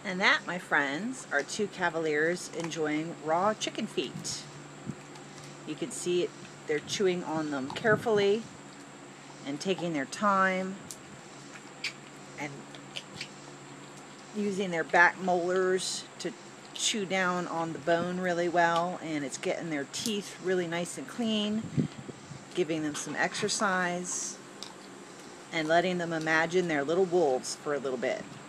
And that, my friends, are two Cavaliers enjoying raw chicken feet. You can see it, they're chewing on them carefully and taking their time and using their back molars to chew down on the bone really well, and it's getting their teeth really nice and clean, giving them some exercise and letting them imagine they're little wolves for a little bit.